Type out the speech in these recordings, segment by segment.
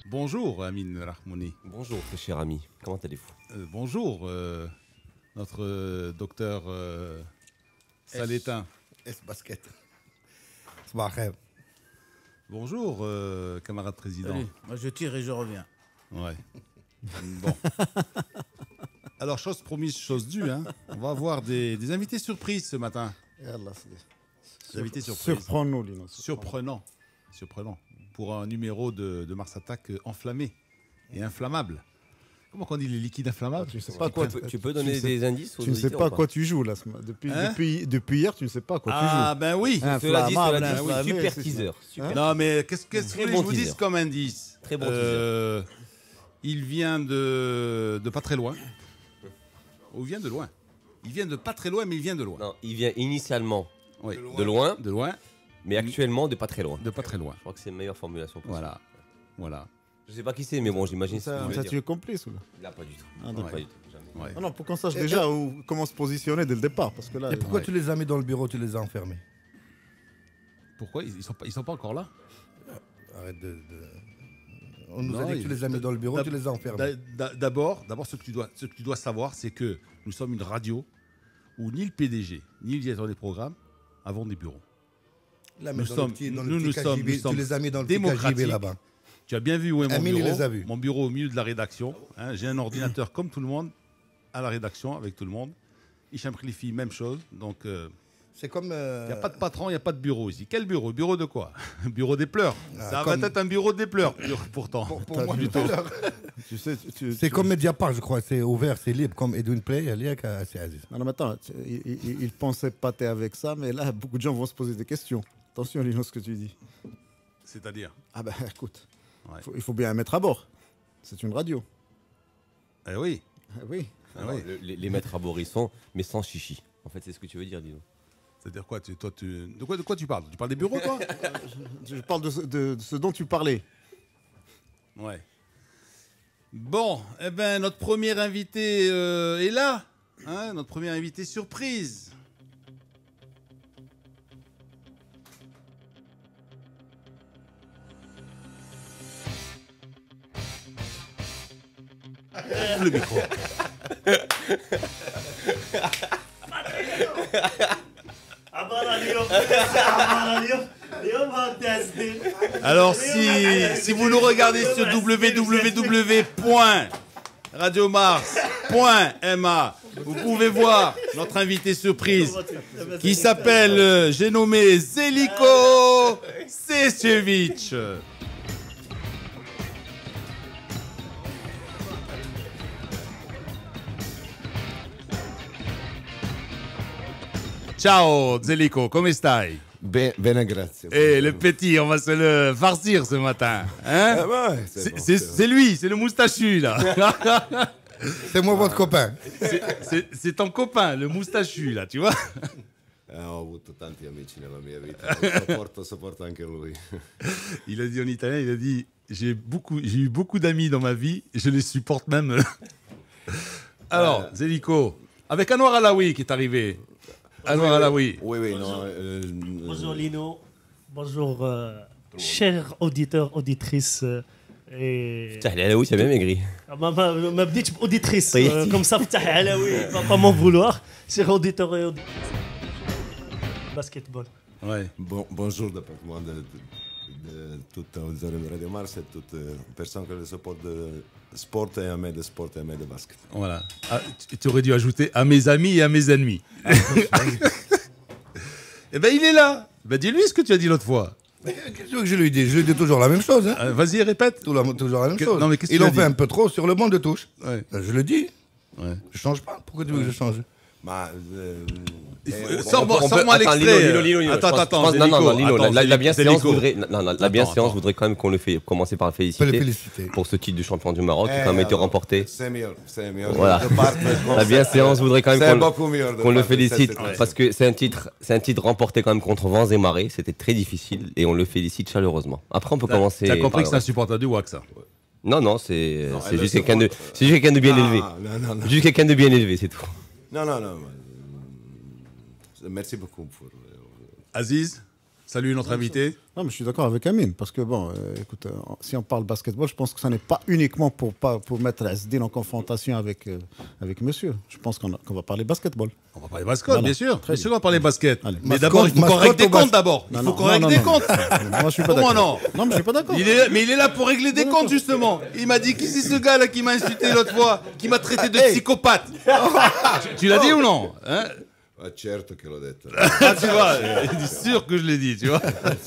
Bonjour, Amine Rahmouni. Bonjour, très cher ami. Comment allez-vous? Bonjour, notre docteur Salétain. Basket. Sabah khair. Bonjour, camarade président. Allez, moi je tire et je reviens. Ouais. Bon. Alors, chose promise, chose due. Hein. On va avoir des invités surprises ce matin. Des invités surprises. Surprends-nous, Lino. Surprenant. Pour un numéro de Mars Attack enflammé et inflammable. Comment on dit les liquides inflammables? Tu sais pas quoi. Tu peux donner des indices aux Tu ne sais auditeurs pas ou à quoi tu joues là. Depuis hier, tu ne sais pas à quoi tu joues. Ah, ben oui. Cela dit, Inflammable, super c'est teaser. Super. Non, mais qu'est-ce que Très je bon vous dis teaser. comme indice? Très bon teaser. Il vient de pas très loin. Ou il vient de loin. Il vient de pas très loin, mais il vient de loin. Non, il vient initialement Oui. de loin, De loin, mais actuellement de pas très loin. de pas très loin. Je crois que c'est la meilleure formulation possible. Voilà. Je sais pas qui c'est, mais bon, j'imagine ce que Ça, vous ça, voulez tu dire. es complice ou là? Là, pas du tout. Ah, Non, ouais. pas du tout. Jamais. Ouais. Ah non, pour qu'on sache déjà comment se positionner dès le départ. Parce que là, Et pourquoi Ouais. tu les as mis dans le bureau, tu les as enfermés? Pourquoi ils sont pas encore là? Arrête de... On nous Non, a dit que tu les as mis dans le bureau, d'ab- tu les as enfermés. D'abord, ce que tu dois savoir, c'est que nous sommes une radio où ni le PDG, ni le directeur des programmes avons des bureaux. Là, nous mais dans sommes- le petit- dans le nous- petit nous KGB, sommes- nous sommes tu les as mis dans le petit démocratiques. KGB là-bas. Tu as bien vu où est mon Amine, il bureau. les a vus. Mon bureau au milieu de la rédaction. Hein. J'ai un ordinateur comme tout le monde à la rédaction avec tout le monde. Hicham Khlifi, même chose. Donc, il C'est comme... n'y a pas de patron, il n'y a pas de bureau ici. Quel bureau? Bureau de quoi? Bureau des pleurs. Ah, Ça comme- va être un bureau des pleurs, pourtant. Pour moi, tout à l'heure. tu sais, C'est comme Mediapart, je crois. C'est ouvert, c'est libre, comme Edwin Play. C'est Aziz. Non, mais attends, il pensait pâter avec ça, mais là, beaucoup de gens vont se poser des questions. Attention, Lino, ce que tu dis. C'est-à-dire? Ah ben, écoute, Ouais. il faut bien mettre à bord. C'est une radio. Eh oui. Ah oui. Ah oui. Les mettre à bord, ils sont, mais sans chichi. En fait, c'est ce que tu veux dire, dis-nous. C'est-à-dire quoi? De quoi tu parles? Tu parles des bureaux, toi? Je parle de ce dont tu parlais. Ouais. Bon, eh ben, notre premier invité est là. Hein, notre premier invité surprise. Le micro. Alors, si vous nous regardez sur www.radiomars.ma, vous pouvez voir notre invité surprise qui s'appelle, j'ai nommé Zeliko Sesjevic. Ciao Zeliko, come stai? Bene, grazie. Eh, le petit, on va se le farcir ce matin. Hein? Ah ouais, c'est bon, C'est lui, c'est le moustachu là. C'est moi votre copain. C'est ton copain, le moustachu là, tu vois. Ho avuto tanti amici nella mia vita, sopporto anche lui. Il a dit en italien, il a dit j'ai eu beaucoup d'amis dans ma vie, je les supporte même. Alors, Zeliko, avec Anwar Alaoui qui est arrivé. Anwar Alaoui. Oui, non. Bonjour Lino, bonjour chers auditeurs, auditrices. Et... Tiens, là, oui, c'est bien maigri. Ma petite auditrice, Oui. comme ça, oui, pas m'en vouloir. Chers auditeurs et auditrices. Basketball. Ouais. Bonjour da parte mia, de tutti gli auditori di Radio Mars e tutte le persone che le supportano sport e a me de sport e a me de basket. Voilà. Ah, tu aurais dû ajouter à mes amis et à mes ennemis. Eh ben il est là. Ben dis-lui ce que tu as dit l'autre fois. Qu'est-ce que je lui dis? Je lui dis toujours la même chose. Hein. Vas-y, répète. Toujours la même chose. Non, mais qu'est-ce que Ils tu ont as fait dit un peu trop sur le banc de touche. Ouais. Je le dis. Ouais. Je change pas. Pourquoi tu veux que je change? Ma Sors-moi Attends, l'extrait. Lino, Attends, non, Lino, Attends, la bienséance Zeliko. voudrait, la bienséance voudrait quand même qu'on le fait commencer par le Faut les féliciter féliciter. pour ce titre de champion du Maroc qui a quand même été remporté. C'est mieux. Voilà. La bienséance voudrait quand C'est même beaucoup mieux de qu'on le part de félicite cette- parce que c'est un titre remporté quand même contre vents et marées. C'était très difficile et on le félicite chaleureusement. Après, on peut commencer. T'as compris par que c'est un supporter du WAC, ça. Non, c'est elle juste le quelqu'un de, supporte. c'est juste quelqu'un de bien élevé. Non. Juste quelqu'un de bien élevé, c'est tout. Non. Merci beaucoup pour. Aziz, Salut notre invité. Non, mais je suis d'accord avec Amine, parce que bon, écoute, si on parle basketball, je pense que ça n'est pas uniquement pour mettre Asdin en confrontation avec monsieur. Je pense qu'on va parler basketball. On va parler basket, Voilà. bien sûr. Très Bien sûr, on va parler basket. Allez. Mais d'abord, il faut qu'on règle des comptes d'abord. Il faut qu'on règle des comptes. Moi, je suis pas Comment d'accord. non Non, mais je suis pas d'accord. Mais il est là pour régler des comptes, justement. Il m'a dit, qui c'est ce gars-là qui m'a insulté l'autre fois, qui m'a traité de psychopathe? Tu l'as dit ou non, hein? Ah, certo che l'ho detto. Ah, tu vois, il est sûr que je l'ai dit, tu vois.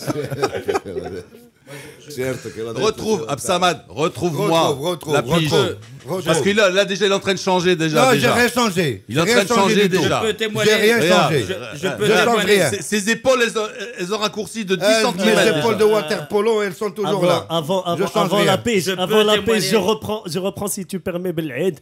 Certo che l'ho detto. Retrouve, Absamad, retrouve-moi Retrouve, la pige. retrouve. Parce que là, déjà, il est en train de changer, déjà. Non, j'ai déjà. rien changé. Il est en J'ai train de rien changé changer, du tout. déjà. Je peux témoigner. J'ai rien Regarde, changé. Je peux Je change témoigner. rien. Ses épaules, elles ont raccourci de 10 Mes cm. épaules de water polo, elles sont toujours là. Je change Avant rien. la pige, Je peux avant la témoigner. pige, je reprends si tu permets, Belhaid,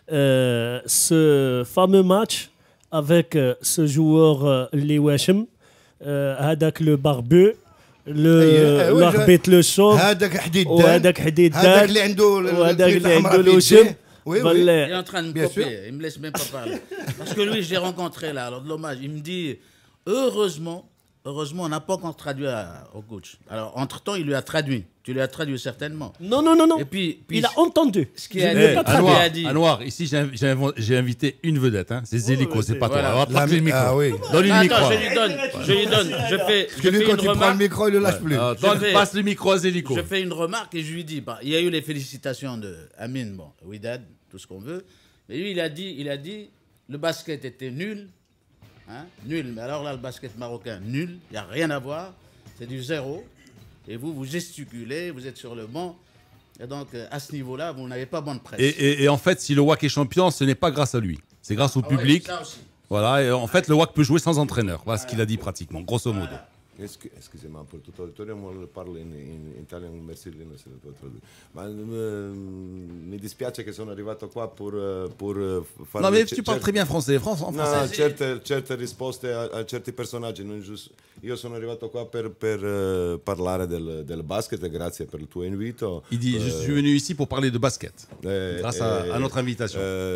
ce fameux match avec ce joueur Lee Washam, Hadak le barbu, l'arbitre le chauve, هذاك حديد وهذاك حديد هذاك داد اللي عنده وهذاك اللي الأحمر عنده في الوشم. يديه. Oui, oui. Il est Voilà. en train de me Bien couper, sûr. il me laisse même pas parler. Parce que lui, je l'ai rencontré là, alors de l'hommage. Il me dit, heureusement, on n'a pas encore traduit au coach. Alors, entre-temps, il lui a traduit. Tu lui as traduit certainement. Non. Et puis Il a entendu. ce qui Je a n'ai dit- pas traduit. Anouar, a dit. Anouar, ici, j'ai invité une vedette. Hein. C'est Zélico, c'est pas toi. voilà. Alors, attrape-lui le micro. Ah oui. Donne-lui le micro. Attends, je lui donne. Je fais Parce que lui, quand une il prend le remarque. micro, il le lâche plus. Alors, Je fais- passe le micro à Zélico. Je fais une remarque et je lui dis, bah, il y a eu les félicitations de Amine, bon, Ouidad, tout ce qu'on veut. Mais lui, il a dit, le basket était nul. Hein, nul. Mais alors là, le basket marocain, nul. Il n'y a rien à voir. C'est du zéro. Et vous gesticulez, vous êtes sur le banc. Et donc, à ce niveau-là, vous n'avez pas bonne presse. Et en fait, si le WAC est champion, ce n'est pas grâce à lui. C'est grâce au Ah ouais, public. ça aussi. Voilà. Et en fait, le WAC peut jouer sans entraîneur. Voilà ce qu'il a dit pratiquement, grosso modo. Excusez-moi pour tutto l'auditorio, ma parlo in italiano, merci Lino se lo può tradurre. Ma mi dispiace che sono arrivato qua per fare... Non, mais tu parles très bien français. En No, français. certe risposte a certi personaggi. Io sono arrivato qua per parlare del basket, grazie per il tuo invito. Il dit, je suis venu ici pour parler de basket. Grâce à notre invitation.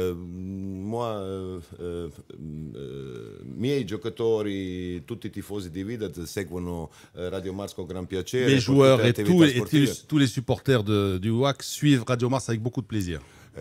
Miei giocatori, tutti i tifosi di Vidat seguono Radio Mars con gran piacere. Les per joueurs tutte et le attività sportive. tous les supporters du WAC suivent Radio Mars avec beaucoup de plaisir.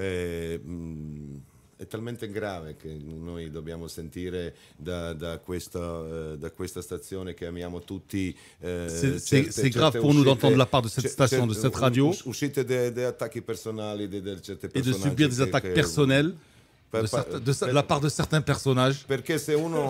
È talmente grave che noi dobbiamo sentire da questa stazione che amiamo tutti. C'est grave pour nous d'entendre de la part de cette station, de cette radio, Uscite dei attacchi personali di certi et de personaggi. subir des attaques personnelles de la part de certains personnages. Perché se uno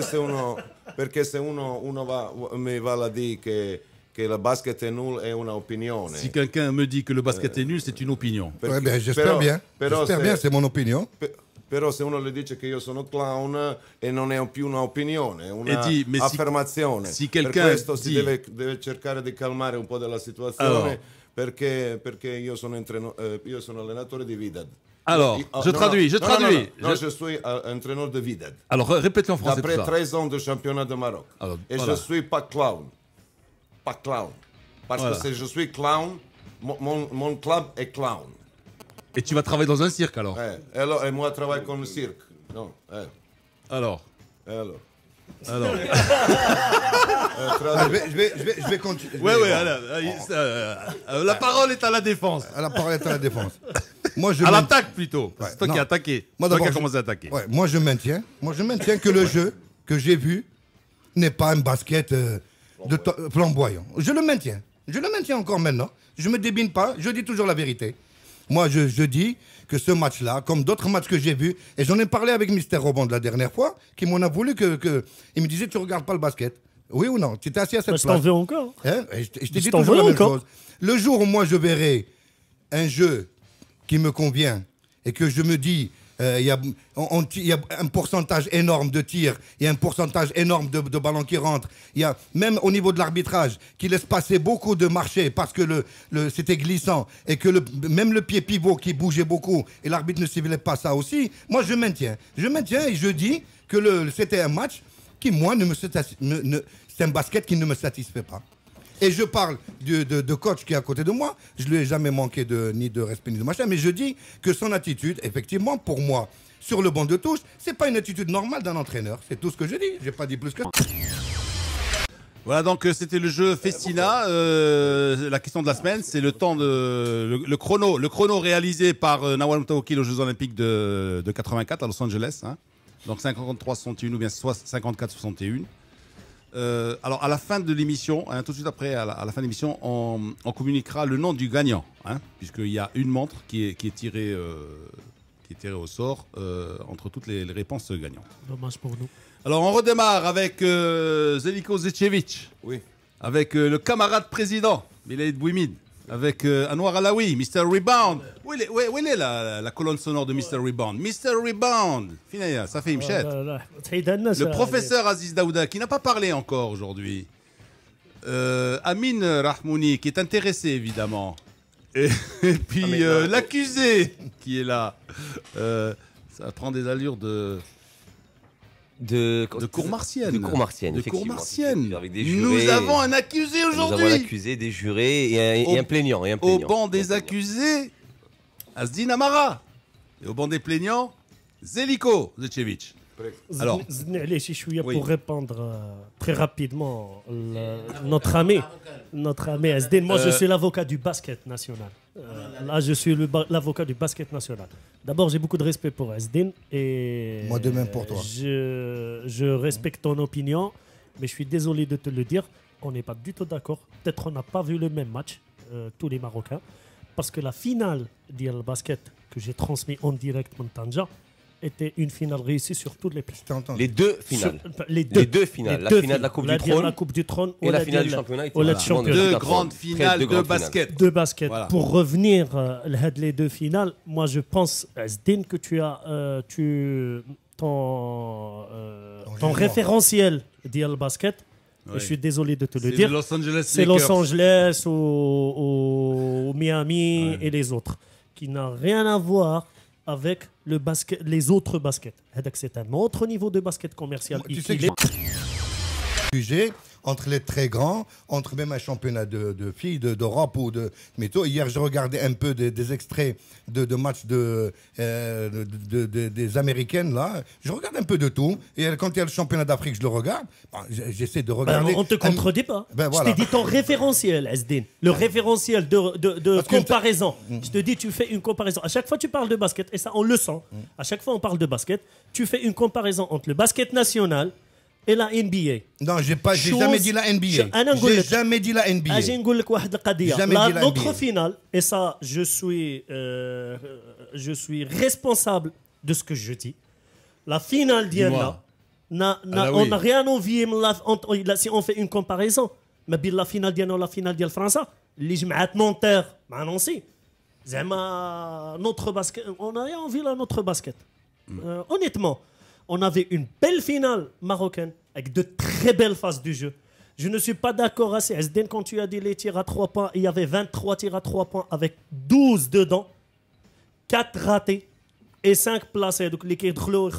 mi va a dire che la basket è nulla è una opinione. Si quelqu'un me dit que le basket est nul, c'est une opinion. Ouais, ben, j'espère bien. J'espère bien, c'est mon opinion. Però se uno le dice che io sono clown e non è più un'opinione, è un'affermazione. Per questo si deve cercare di calmare un po' della situazione perché io sono allenatore di Vidad. Alors, je traduis. Non, je suis entraîneur de Vidad. Alors, répète-le en français. Après tout ça. 13 ans de championnat de Maroc. Alors, et voilà. je suis pas clown. Pas clown. Parce Voilà. que si je suis clown, mon club est clown. Et tu vas travailler dans un cirque alors. Et moi, je travaille comme le cirque. Non. Alors. Je vais continuer. Ouais, la parole est à la défense. La parole est à la défense. Moi, À l'attaque plutôt. Ouais, C'est toi non. qui as attaqué. Moi, C'est toi qui d'abord, as commencé à attaquer. Ouais, moi, je maintiens que le jeu que j'ai vu n'est pas un basket flamboyant. Je le maintiens encore maintenant. Je ne me débine pas, je dis toujours la vérité. Moi, je dis que ce match-là, comme d'autres matchs que j'ai vus, et j'en ai parlé avec Mister Robon de la dernière fois, qui m'en a voulu il me disait, tu ne regardes pas le basket. Oui ou non? Tu étais assis à cette Je t'en place. veux encore. Hein? Et je t'ai Je dit t'en toujours la veux même encore. chose. Le jour où moi je verrai un jeu qui me convient et que je me dis il y a un pourcentage énorme de tirs, il y a un pourcentage énorme de ballons qui rentrent, il y a même au niveau de l'arbitrage qui laisse passer beaucoup de marchés parce que c'était glissant et que même le pied pivot qui bougeait beaucoup et l'arbitre ne ciblait pas ça aussi, moi je maintiens et je dis que c'était un match qui moi c'est un basket qui ne me satisfait pas. Et je parle de coach qui est à côté de moi. Je ne lui ai jamais manqué ni de respect ni de machin. Mais je dis que son attitude, effectivement, pour moi, sur le banc de touche, c'est pas une attitude normale d'un entraîneur. C'est tout ce que je dis. Je n'ai pas dit plus que ça. Voilà, donc c'était le jeu Festina. La question de la semaine, c'est le temps le chrono réalisé par Nawal Moutawakil aux Jeux Olympiques de 84 à Los Angeles. Hein. Donc 53-61 ou bien 54-61. Alors à la fin de l'émission, hein, tout de suite après, à la fin de l'émission, on communiquera le nom du gagnant, hein, puisqu'il y a une montre qui est tirée au sort entre toutes les réponses gagnantes. Dommage pour nous. Alors on redémarre avec Zeljko Zečević, oui. Avec le camarade président, Milaid Bouimid, avec Anwar Alaoui, Mr. Rebound. Où est la colonne sonore de Mr. Rebound? Mr. Rebound, Finaya, ça fait Mchet. Le professeur Aziz Daouda, qui n'a pas parlé encore aujourd'hui. Amin Rahmouni, qui est intéressé évidemment. Et puis l'accusé, qui est là. Ça prend des allures de cour martienne. De cour martienne, de cour martienne. Avec des jurés. Nous avons un accusé aujourd'hui. Nous avons un accusé, des jurés et un plaignant. Au banc des accusés, Asdin Amara. Et au banc des plaignants, Zeljko Zečević. Alors, pour répondre très rapidement, notre ami Asdin, moi je suis l'avocat du basket national. Là, je suis l'avocat du basket national. D'abord, j'ai beaucoup de respect pour Asdin et moi de même pour toi. Je respecte ton opinion, mais je suis désolé de te le dire, on n'est pas du tout d'accord. Peut-être on n'a pas vu le même match, tous les Marocains, parce que la finale du basket que j'ai transmis en direct en Tanja était une finale réussie sur toutes les plans. Les deux finales. Les deux finales. La finale de la Coupe du Trône et la finale du championnat. Deux grandes finales de basket. De basket. Voilà. Pour revenir les deux finales, moi je pense, Asdin, que tu as ton référentiel d'Al Basket. Oui. Je suis désolé de te le dire. C'est Los Angeles ou Miami et les autres, qui n'a rien à voir avec le basket, les autres baskets. C'est un autre niveau de basket commercial. Tu sais que entre les très grands, entre même un championnat de filles d'Europe ou de métaux. Hier, je regardais un peu des extraits de matchs des Américaines, là. Je regarde un peu de tout. Et quand il y a le championnat d'Afrique, je le regarde. J'essaie de regarder. On ne te contredit pas. Voilà. Je t'ai dit ton référentiel, Asdin. Le référentiel de comparaison. Je te dis, tu fais une comparaison. À chaque fois, tu parles de basket. Et ça, on le sent. À chaque fois, on parle de basket. Tu fais une comparaison entre le basket national et la NBA. Non, j'ai jamais dit la NBA. J'ai jamais dit la NBA. Notre finale, et ça, je suis responsable de ce que je dis. La finale d'Iana, on n'a rien envie si on fait une comparaison. Mais la finale d'Iana ou la finale d'Al France, les jmaat Nanterre, Nancy, notre basket, on n'a rien envie de notre basket. Honnêtement. On avait une belle finale marocaine avec de très belles phases du jeu. Je ne suis pas d'accord assez. Asdin, quand tu as dit les tirs à 3 points, il y avait 23 tirs à 3 points avec 12 dedans, 4 ratés et 5 placés. Donc les qui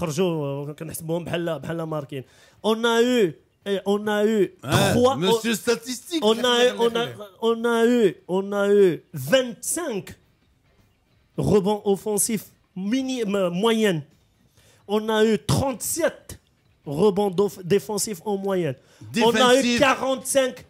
on a eu 3. Monsieur statistique. On a eu 25 rebonds offensifs moyennes. On a eu 37 rebonds défensifs en moyenne. On a eu 45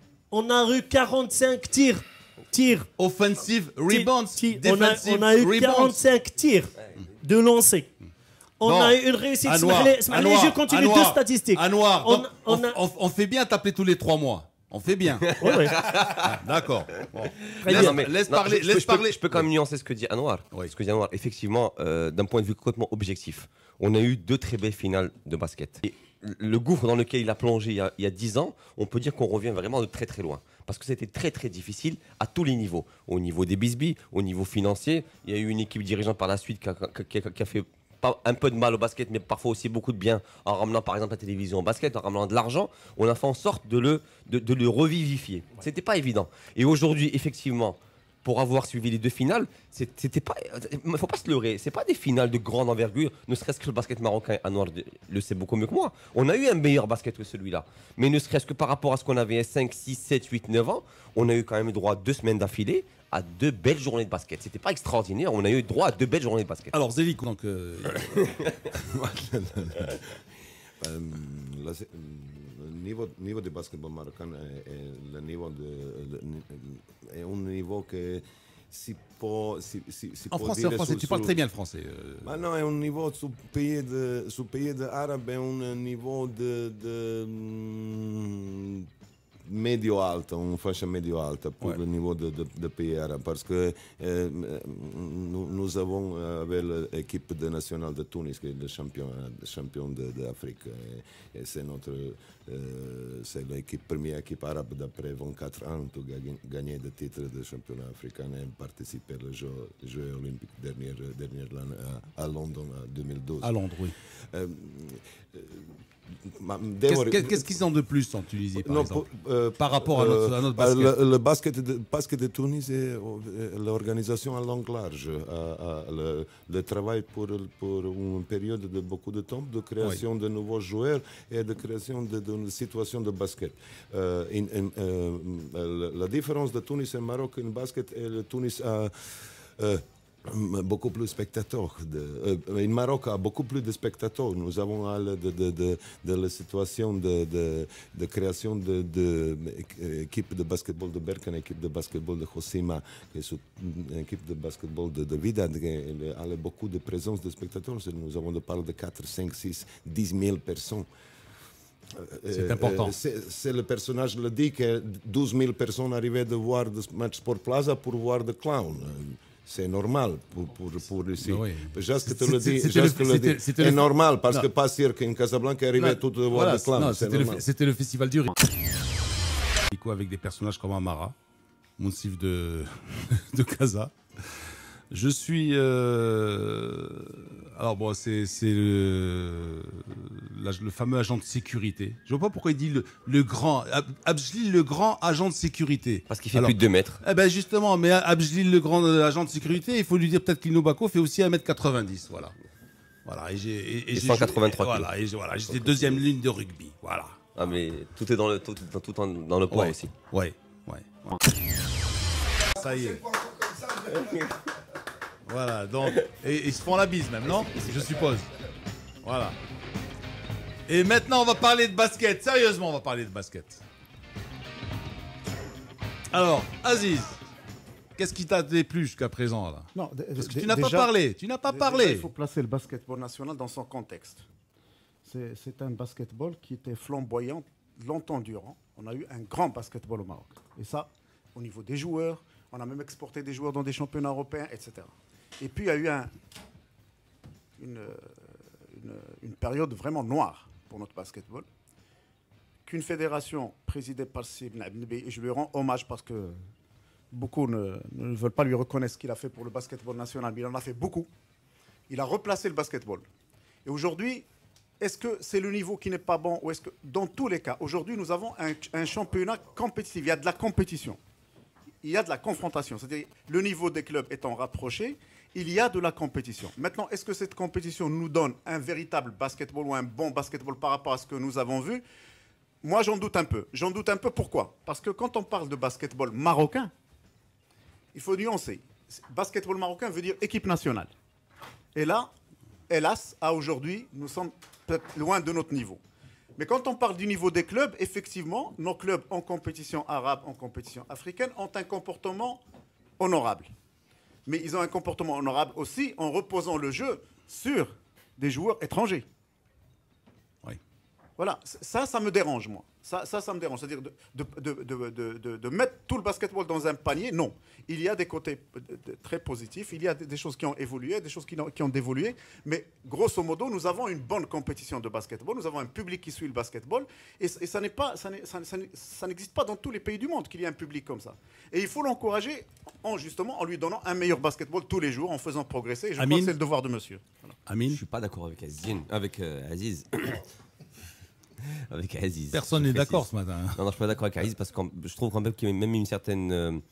tirs. Offensive rebounds. On a eu 45 tirs de lancer. On a eu une réussite. Je continue deux statistiques. Anwar, on fait bien t'appeler tous les 3 mois. On fait bien. Oui. D'accord. Bon. Laisse parler. Je peux quand même nuancer ce que dit Anwar. Oui. Ce que dit Anwar. Effectivement, d'un point de vue complètement objectif, on a eu 2 très belles finales de basket. Et le gouffre dans lequel il a plongé il y a 10 ans, on peut dire qu'on revient vraiment de très très loin. Parce que c'était très très difficile à tous les niveaux. Au niveau des bisbis, au niveau financier. Il y a eu une équipe dirigeante par la suite qui a fait un peu de mal au basket, mais parfois aussi beaucoup de bien en ramenant par exemple la télévision au basket, en ramenant de l'argent. On a fait en sorte de le revivifier. C'était pas évident. Et aujourd'hui, effectivement, pour avoir suivi les 2 finales, c'était pas, il faut pas se leurrer, c'est pas des finales de grande envergure, ne serait-ce que le basket marocain, Anwar le sait beaucoup mieux que moi. On a eu un meilleur basket que celui-là, mais ne serait-ce que par rapport à ce qu'on avait 5, 6, 7, 8, 9 ans, on a eu quand même droit 2 semaines d'affilée à 2 belles journées de basket. C'était pas extraordinaire, on a eu droit à 2 belles journées de basket. Alors Zeljko, donc Le niveau du basketball marocain est un niveau que si può en français, tu parles très bien le français. Ma no, è un niveau sul pays arabe, è un niveau medio-alta, une fascia medio-alta pour le niveau de pays arabes. Parce que nous avons avec l'équipe nationale de Tunis, qui est le champion d'Afrique. Et c'est l'équipe, première équipe arabe d'après 24 ans qui a gagné le titre de championnat africain et participé aux Jeux olympiques dernière l'année à Londres en 2012. À Londres, oui. Qu'est-ce qu'ils ont de plus en Tunisie, par exemple, par rapport à notre basket? Le basket de Tunis est l'organisation à long large, le travail pour une période de beaucoup de temps, de création de nouveaux joueurs et de création d'une situation de basket. La différence de Tunis et Maroc en basket est que Tunis a beaucoup plus de spectateurs. En Maroc a beaucoup plus de spectateurs. Nous avons la situation de création d'équipe de basketball de Berkane, équipe de basketball de Hossima, qui est une équipe de basketball de Vidad, qui a beaucoup de présence de spectateurs. Nous avons parlé de 4, 5, 6, 10 000 personnes. C'est important. C'est le personnage le dit que 12 000 personnes arrivaient de voir le match Sport Plaza pour voir le clown. C'est normal pour ici. Oui. Juste que tu le dis, c'est normal parce que pas sûr qu'en Casablanca arrivait tout de voir le clown. C'était le festival du riz. Avec des personnages comme Amara, Mounsif de Casa. Je suis... Alors bon, c'est le fameux agent de sécurité. Je vois pas pourquoi il dit le grand... Abdjelil, le grand agent de sécurité. Parce qu'il fait plus de 2 mètres. Eh ben justement, mais Abdjelil, le grand agent de sécurité, il faut lui dire peut-être qu'Ino Bako fait aussi 1m90. Voilà. Et 183 kg. Voilà, j'étais deuxième ligne de rugby. Voilà. Ah mais tout est dans le poids aussi. Ouais. Ça y est. Voilà, donc, et ils se font la bise même, non? Je suppose. Voilà. Et maintenant, on va parler de basket. Sérieusement, on va parler de basket. Alors, Aziz, qu'est-ce qui t'a déplu jusqu'à présent là? Non, parce que tu n'as pas parlé. Tu n'as pas parlé. Il faut placer le basketball national dans son contexte. C'est un basketball qui était flamboyant longtemps durant. On a eu un grand basketball au Maroc. Et ça, au niveau des joueurs, on a même exporté des joueurs dans des championnats européens, etc. Et puis, il y a eu une période vraiment noire pour notre basketball, qu'une fédération présidée par Sib Nabnbi, et je lui rends hommage parce que beaucoup ne veulent pas lui reconnaître ce qu'il a fait pour le basketball national, mais il en a fait beaucoup. Il a replacé le basketball. Et aujourd'hui, est-ce que c'est le niveau qui n'est pas bon ou est-ce que, dans tous les cas, aujourd'hui, nous avons un championnat compétitif, il y a de la compétition. Il y a de la confrontation, c'est-à-dire le niveau des clubs étant rapproché, il y a de la compétition. Maintenant, est-ce que cette compétition nous donne un véritable basketball ou un bon basketball par rapport à ce que nous avons vu? Moi, j'en doute un peu. J'en doute un peu, pourquoi? Parce que quand on parle de basketball marocain, il faut nuancer. Basketball marocain veut dire équipe nationale. Et là, hélas, à aujourd'hui, nous sommes peut-être loin de notre niveau. Mais quand on parle du niveau des clubs, effectivement, nos clubs en compétition arabe, en compétition africaine, ont un comportement honorable. Mais ils ont un comportement honorable aussi en reposant le jeu sur des joueurs étrangers. Oui. Voilà, ça me dérange, moi. Ça me dérange. C'est-à-dire de mettre tout le basketball dans un panier, non. Il y a des côtés très positifs, il y a des choses qui ont évolué, des choses qui ont dévolué, mais grosso modo, nous avons une bonne compétition de basketball, nous avons un public qui suit le basketball, et ça n'existe pas dans tous les pays du monde qu'il y ait un public comme ça. Et il faut l'encourager en lui donnant un meilleur basketball tous les jours, en faisant progresser, et je crois que c'est le devoir de monsieur. Voilà. Amin. Je ne suis pas d'accord avec Aziz. Avec Aziz. Personne n'est d'accord ce matin. Non, je ne suis pas d'accord avec Aziz parce que je trouve quand même qu'il y a même une certaine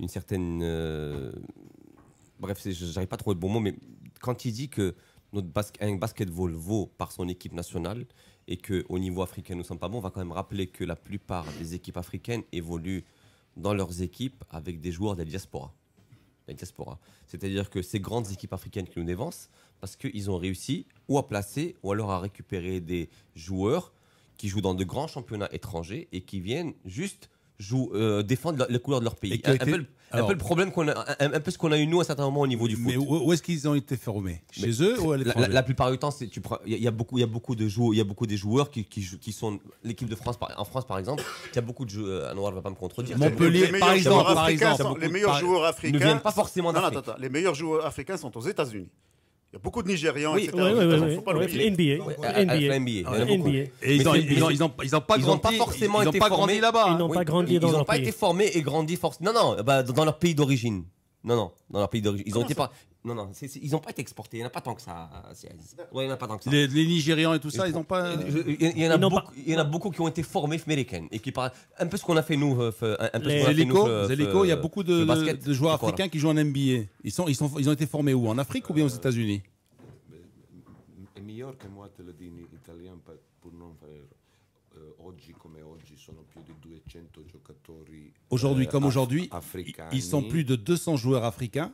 bref, j'arrive pas à trouver le bon mot, mais quand il dit que un basketball vaut par son équipe nationale et qu'au niveau africain nous ne sommes pas bons, on va quand même rappeler que la plupart des équipes africaines évoluent dans leurs équipes avec des joueurs de la diaspora. la diaspora. C'est-à-dire que ces grandes équipes africaines qui nous dévancent, parce qu'ils ont réussi ou à placer ou alors à récupérer des joueurs qui jouent dans de grands championnats étrangers et qui viennent juste défendre les couleurs de leur pays. Un peu le problème un peu ce qu'on a eu nous à un certain moment au niveau du foot. Mais où est-ce qu'ils ont été formés? Chez eux ou à l'étranger? La plupart du temps, il y a beaucoup de joueurs qui sont l'équipe de France en France par exemple. Il y a beaucoup de joueurs. Anouar va pas me contredire. Montpellier par exemple, les meilleurs joueurs africains ne viennent pas forcément d'Afrique. Les meilleurs joueurs africains sont aux États-Unis. Il y a beaucoup de Nigérians, etc. Il faut pas l'oublier. NBA. Et ils n'ont pas forcément été formés là-bas. Ils n'ont pas grandi dans leur pays. Ils n'ont pas été formés et grandi forcément. Non, dans leur pays d'origine. Non, dans leur pays d'origine. Ils n'ont pas été exportés. Il n'y en a pas tant que ça. Il y en a pas tant que ça. Les Nigérians et tout ça, ils n'ont pas. Il y en a beaucoup qui ont été formés américains et qui parlent un peu ce qu'on a fait nous. Zélico, il y a beaucoup de joueurs africains qui jouent en NBA. Ils ont été formés où? En Afrique ou bien aux États-Unis? È miglior che moi te lo dico in italiano per non fare. Oggi come oggi sono più di 200 giocatori. Aujourd'hui comme aujourd'hui, ils sont plus de 200 joueurs africains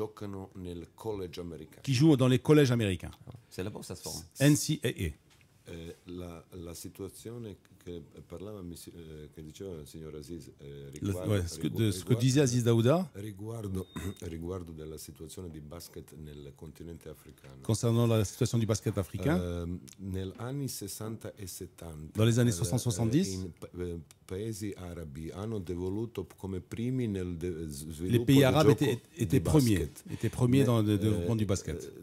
qui jouent dans les collèges américains. C'est là-bas où ça se forme. NCAA. La situazione che parlava che diceva il signor Aziz ce que disait Aziz Daouda riguardo della situazione di basket nel continente africano. Concernant la situation du basket africain, negli anni 60 e 70, dans les années 60-70, paesi arabi hanno devoluto come primi nel sviluppo. Les pays arabes étaient premiers dans le développement du basket.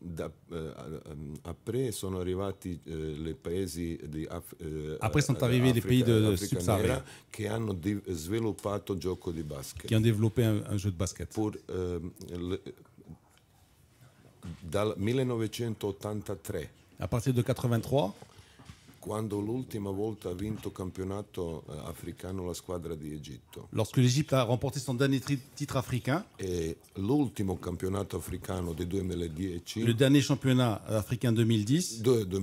Après sont arrivati les paesi après sont arrivés les pays de subsahariens qui hanno sviluppato gioco di basket, qui ont développé un jeu de basket. Dal 1983, à partir de 83, quando l'ultima volta ha vinto campionato africano la squadra di Egitto. Lorsque l'Égypte a remporté son dernier titre africain. E l'ultimo campionato africano del 2010. Le dernier championnat africain 2010.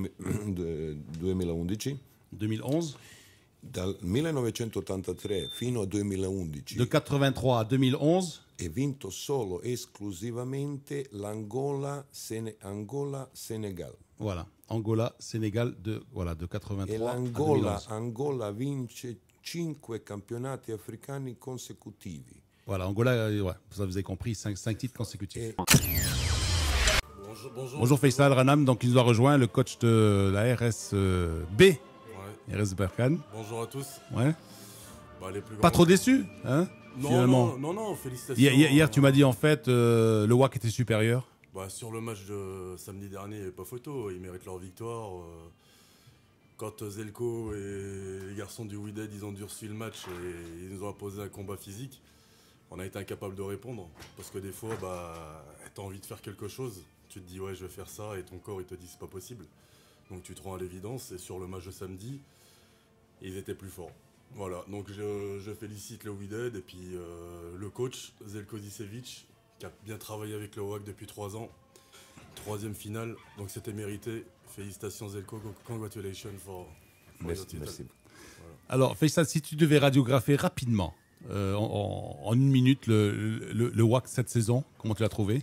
2011. 2011. Dal 1983 fino al 2011. De 83 à 2011. È vinto solo esclusivamente l'Angola-Senegal. Voilà, Angola-Sénégal de 83 e l'Angola vince 5 campionati africani consecutivi. Voilà, Angola, vous avez compris, 5 titres consécutifs. Bonjour Faisal Ranam, donc il nous a rejoint, le coach de la RSB, RS Berkane. Bonjour à tous. Ouais. Pas trop déçu, hein? Non, félicitations. Hier, tu m'as dit en fait, le WAC était supérieur. Sur le match de samedi dernier, il n'y a pas photo. Ils méritent leur victoire. Quand Zelko et les garçons du Wydad, ils ont durci le match et ils nous ont imposé un combat physique, on a été incapable de répondre. Parce que des fois, tu as envie de faire quelque chose. Tu te dis, ouais, je vais faire ça. Et ton corps, il te dit, c'est pas possible. Donc tu te rends à l'évidence. Et sur le match de samedi, ils étaient plus forts. Voilà, donc je félicite le Wydad et puis le coach Zelko Zisevic qui a bien travaillé avec le WAC depuis 3 ans. 3e finale, donc c'était mérité. Félicitations Zelko, congratulations for merci. Voilà. Alors Faisal, si tu devais radiographier rapidement, en 1 minute, le WAC cette saison, comment tu l'as trouvé?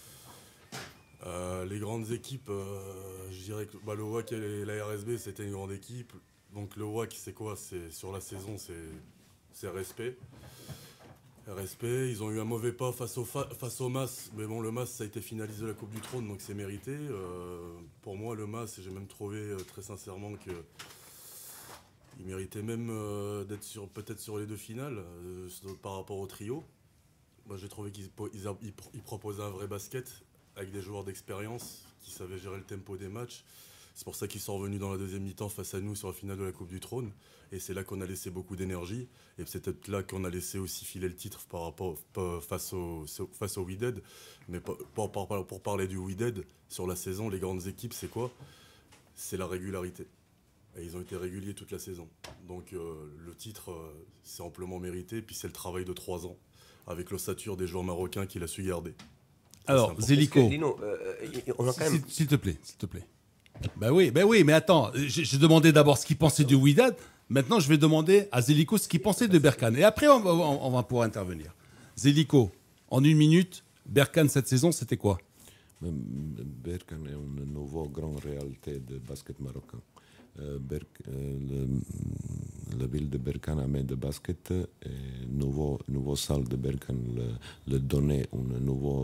Les grandes équipes, je dirais que le WAC et la RSB c'était une grande équipe. Donc le WAC, c'est quoi? C'est sur la saison, c'est respect. Respect, ils ont eu un mauvais pas face au MAS, mais bon, le MAS, ça a été finalisé la Coupe du Trône, donc c'est mérité. Pour moi, le MAS, j'ai même trouvé très sincèrement qu'il méritait même d'être peut-être sur les 2 finales par rapport au trio. Moi, j'ai trouvé qu'ils proposaient un vrai basket avec des joueurs d'expérience qui savaient gérer le tempo des matchs. C'est pour ça qu'ils sont revenus dans la 2e mi-temps face à nous sur la finale de la Coupe du Trône. Et c'est là qu'on a laissé beaucoup d'énergie. Et c'est peut-être là qu'on a laissé aussi filer le titre par rapport, face au Wydad. Mais pour parler du Wydad, sur la saison, les grandes équipes, c'est quoi? C'est la régularité. Et ils ont été réguliers toute la saison. Donc le titre, c'est amplement mérité. Puis c'est le travail de 3 ans, avec l'ossature des joueurs marocains qu'il a su garder. Alors, Zélico, s'il te plaît. Ben oui, mais attends, j'ai demandé d'abord ce qu'il pensait du Wydad. Maintenant, je vais demander à Zélico ce qu'il pensait de Berkane. Et après, on va pouvoir intervenir. Zélico, En une minute, Berkane cette saison, c'était quoi? Berkane est une nouvelle grande réalité de basket marocain. La ville de Berkane a mis de basket et nouveau salle de Berkane le donner un nouveau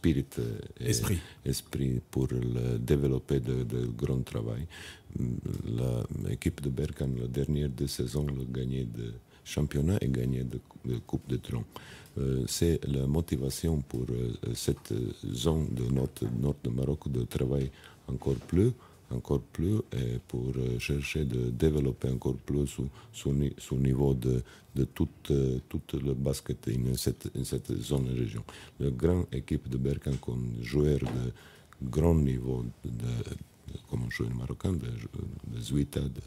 esprit pour le développer de grand travail. L'équipe de Berkane la dernière deux saisons a gagné de championnat et gagné de Coupe de Trône. C'est la motivation pour cette zone de nord de Maroc de travailler encore plus et pour chercher de développer encore plus son niveau de tout le basket in cette zone de région. La grande équipe de Berkane comme joueur de grand niveau comme joueur marocain de Zouita, de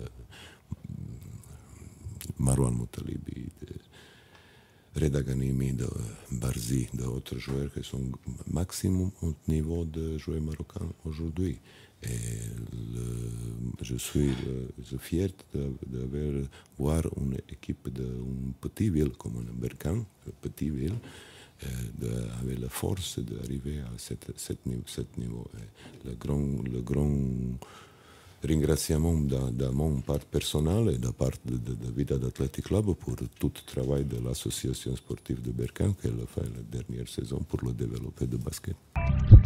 Marouane Moutalibi, de Reda Ghanimi, de Barzi, d'autres joueurs qui sont maximum au niveau de joueurs marocains aujourd'hui. Et je suis fier de voir une équipe d'une petite ville comme Berkane, une petite ville, avec la force d'arriver à cet niveau. Et le grand ringraziamo da mon part personnelle et da part de Wydad Athletic Club pour tout le travail de l'association sportive de Berkane qu'elle a fait la dernière saison pour le développer de basket.